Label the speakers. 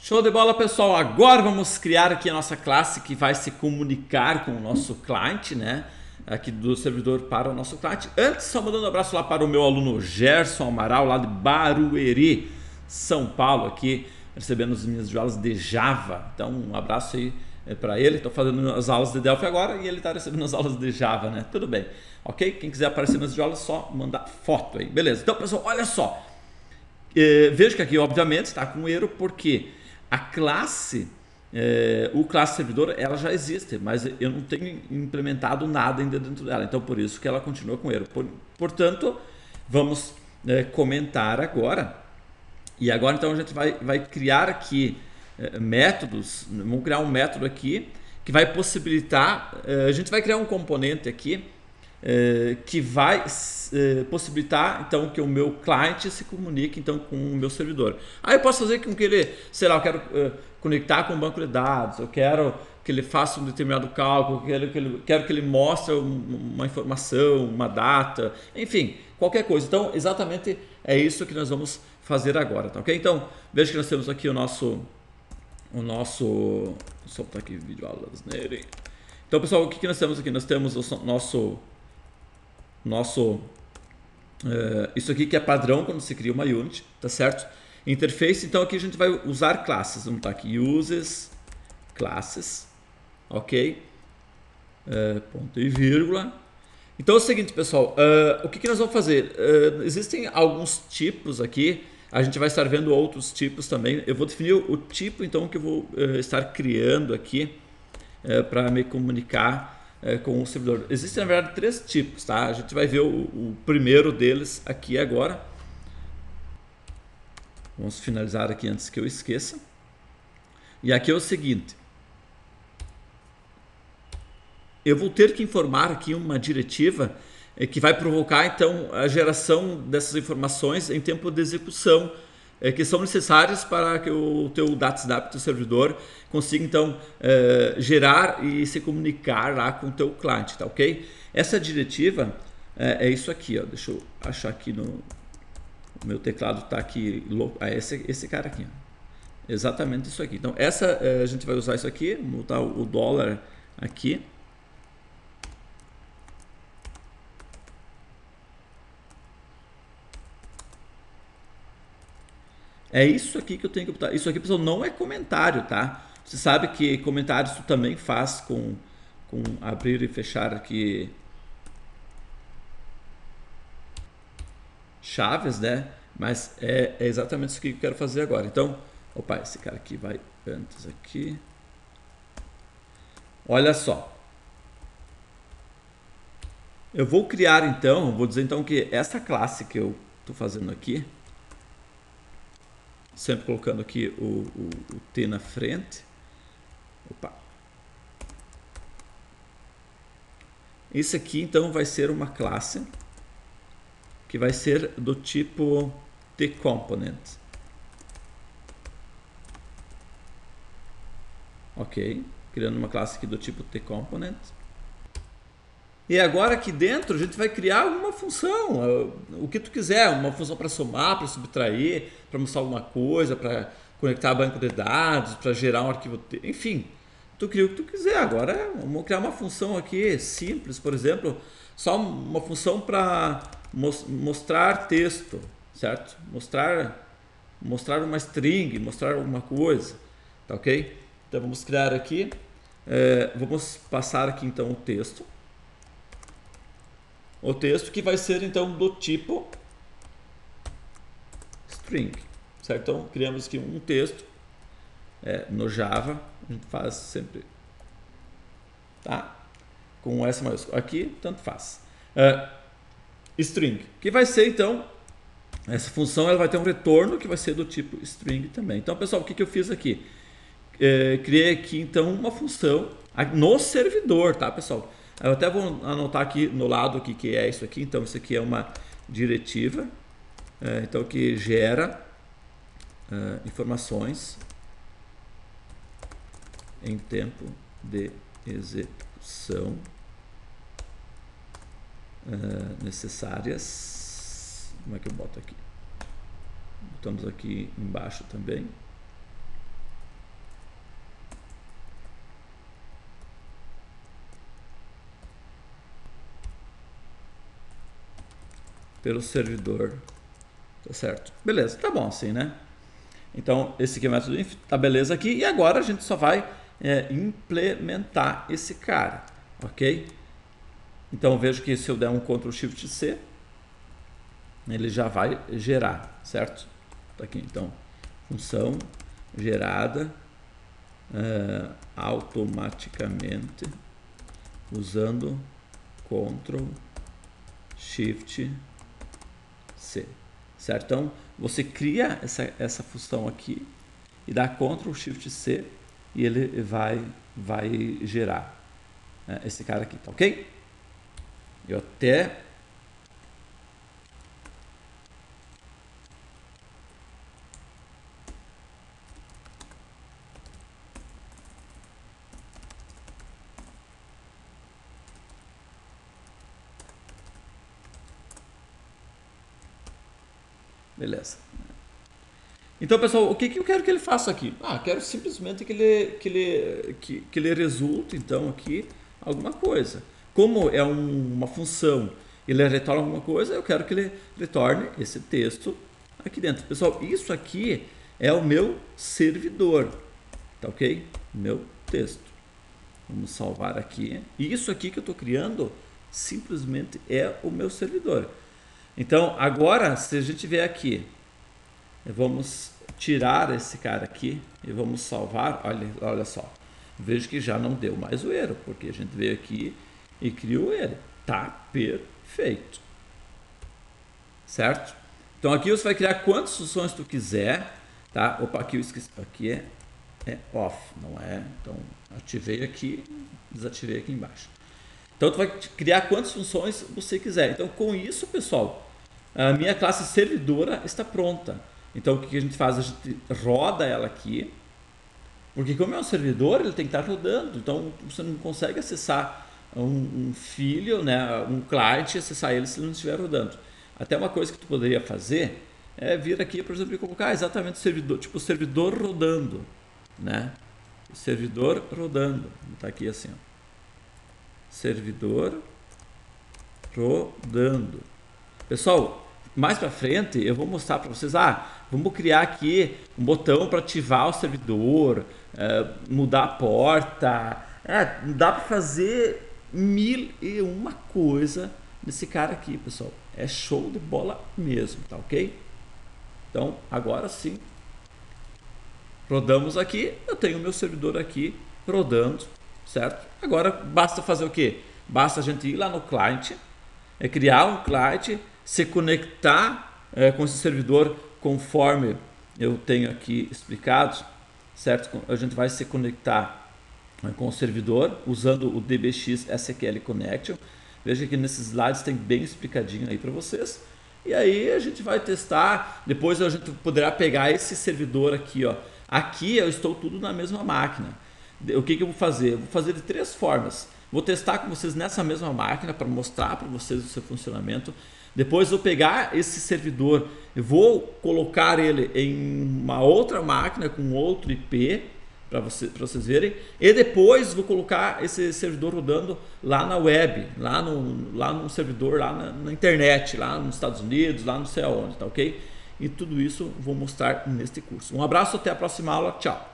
Speaker 1: Show de bola, pessoal. Agora vamos criar aqui a nossa classe que vai se comunicar com o nosso cliente, né? Aqui do servidor para o nosso cliente. Antes, só mandando um abraço lá para o meu aluno Gerson Amaral, lá de Barueri, São Paulo, aqui recebendo as minhas aulas de Java. Então, um abraço aí para ele. Estou fazendo as aulas de Delphi agora e ele está recebendo as aulas de Java, né? Tudo bem, ok? Quem quiser aparecer nas aulas, só mandar foto aí, beleza? Então, pessoal, olha só. Vejo que aqui, obviamente, está com erro porque a classe, o classe servidor, ela já existe, mas eu não tenho implementado nada ainda dentro dela. Então, por isso que ela continua com erro. Portanto, vamos comentar agora. E agora, então, a gente vai criar aqui métodos. Vamos criar um método aqui que vai possibilitar. A gente vai criar um componente aqui que vai possibilitar então que o meu cliente se comunique então com o meu servidor. Aí eu posso fazer com que ele, sei lá, eu quero conectar com um banco de dados, eu quero que ele faça um determinado cálculo, quero que ele mostre uma informação, uma data, enfim, qualquer coisa. Então, exatamente é isso que nós vamos fazer agora, tá ok? Então, veja que nós temos aqui o nosso vou soltar aqui vídeo aulas nele. Então, pessoal, o que nós temos aqui? Nós temos o nosso isso aqui que é padrão quando se cria uma unit, tá certo? Interface, então aqui a gente vai usar classes. Vamos estar aqui, uses classes, ok? Ponto e vírgula. Então é o seguinte, pessoal, o que nós vamos fazer? Existem alguns tipos aqui, a gente vai estar vendo outros tipos também. Eu vou definir o tipo, então, que eu vou estar criando aqui para me comunicar com o servidor. Existem, na verdade, 3 tipos, tá? A gente vai ver o primeiro deles aqui agora. Vamos finalizar aqui antes que eu esqueça. E aqui é o seguinte. Eu vou ter que informar aqui uma diretiva que vai provocar, então, a geração dessas informações em tempo de execução, que são necessários para que o teu DataSnap, teu servidor, consiga então gerar e se comunicar lá com o teu cliente, tá ok? Essa diretiva é isso aqui, ó. Deixa eu achar aqui no meu teclado, tá aqui, esse cara aqui, ó. Exatamente isso aqui. Então essa a gente vai usar isso aqui, vou botar o dólar aqui. É isso aqui que eu tenho que botar. Isso aqui, pessoal, não é comentário, tá? Você sabe que comentários tu também faz com abrir e fechar aqui chaves, né? Mas é exatamente isso que eu quero fazer agora. Então, opa, esse cara aqui vai antes aqui. Olha só. Eu vou criar então, vou dizer então que essa classe que eu estou fazendo aqui, sempre colocando aqui o T na frente. Opa. Isso aqui então vai ser uma classe que vai ser do tipo TComponent. Ok, criando uma classe aqui do tipo TComponent. E agora aqui dentro a gente vai criar uma função, o que tu quiser, uma função para somar, para subtrair, para mostrar alguma coisa, para conectar banco de dados, para gerar um arquivo, enfim, tu cria o que tu quiser. Agora vamos criar uma função aqui simples, por exemplo, só uma função para mostrar texto, certo? Mostrar uma string, mostrar alguma coisa, tá ok? Então vamos criar aqui, vamos passar aqui então o texto. O texto que vai ser então do tipo string, certo? Então criamos aqui um texto no Java, a gente faz sempre, tá? Com S maiúsculo. Aqui tanto faz. String, que vai ser então, essa função ela vai ter um retorno que vai ser do tipo string também. Então, pessoal, o que eu fiz aqui? Criei aqui então uma função no servidor, tá, pessoal? Eu até vou anotar aqui no lado aqui que é isso aqui. Então isso aqui é uma diretiva, então que gera informações em tempo de execução necessárias. Como é que eu boto aqui? Botamos aqui embaixo também. pelo servidor, tá certo? Beleza, tá bom assim, né? Então esse aqui é o método inf, tá beleza aqui, e agora a gente só vai implementar esse cara, ok? Então vejo que se eu der um Ctrl Shift C, ele já vai gerar, certo? Tá aqui, então, função gerada automaticamente usando Ctrl Shift C, certo? Então você cria essa função aqui e dá Ctrl Shift C e ele vai gerar esse cara aqui, tá ok? Eu até beleza. Então, pessoal, o que eu quero que ele faça aqui? Quero simplesmente que ele resulte, então, aqui alguma coisa. Como é uma função, ele retorna alguma coisa, eu quero que ele retorne esse texto aqui dentro. Pessoal, isso aqui é o meu servidor, tá ok? Meu texto. Vamos salvar aqui. E isso aqui que eu estou criando simplesmente é o meu servidor. Então, agora, se a gente vier aqui, vamos tirar esse cara aqui e vamos salvar. Olha só, vejo que já não deu mais o erro, porque a gente veio aqui e criou ele. Tá perfeito, certo? Então aqui você vai criar quantas funções tu quiser, tá? Opa, aqui eu esqueci, aqui é off, não é? Então ativei aqui, desativei aqui embaixo. Então tu vai criar quantas funções você quiser. Então com isso, pessoal, a minha classe servidora está pronta. Então o que a gente faz? A gente roda ela aqui, porque como é um servidor, ele tem que estar rodando. Então você não consegue acessar um filho, né, um client, acessar ele se ele não estiver rodando. Até uma coisa que tu poderia fazer é vir aqui, por exemplo, e colocar exatamente o servidor, tipo o servidor rodando, né? O servidor rodando, tá aqui assim, ó. Servidor rodando. Pessoal, mais para frente eu vou mostrar para vocês, vamos criar aqui um botão para ativar o servidor, mudar a porta, dá para fazer 1001 coisa nesse cara aqui, pessoal. É show de bola mesmo, tá ok? Então, agora sim, rodamos aqui, eu tenho o meu servidor aqui rodando, certo? Agora basta fazer o quê? Basta a gente ir lá no client, criar um client, se conectar com esse servidor conforme eu tenho aqui explicado, certo? A gente vai se conectar com o servidor usando o DBX SQL Connection. Veja que nesses slides tem bem explicadinho aí para vocês. E aí a gente vai testar, depois a gente poderá pegar esse servidor aqui, ó. Aqui eu estou tudo na mesma máquina. O que eu vou fazer? Eu vou fazer de 3 formas. Vou testar com vocês nessa mesma máquina para mostrar para vocês o seu funcionamento. Depois eu vou pegar esse servidor, eu vou colocar ele em uma outra máquina com outro IP para vocês verem, e depois vou colocar esse servidor rodando lá na web, lá no servidor, lá na internet, lá nos Estados Unidos, lá não sei aonde, tá ok? E tudo isso vou mostrar neste curso. Um abraço, até a próxima aula, tchau!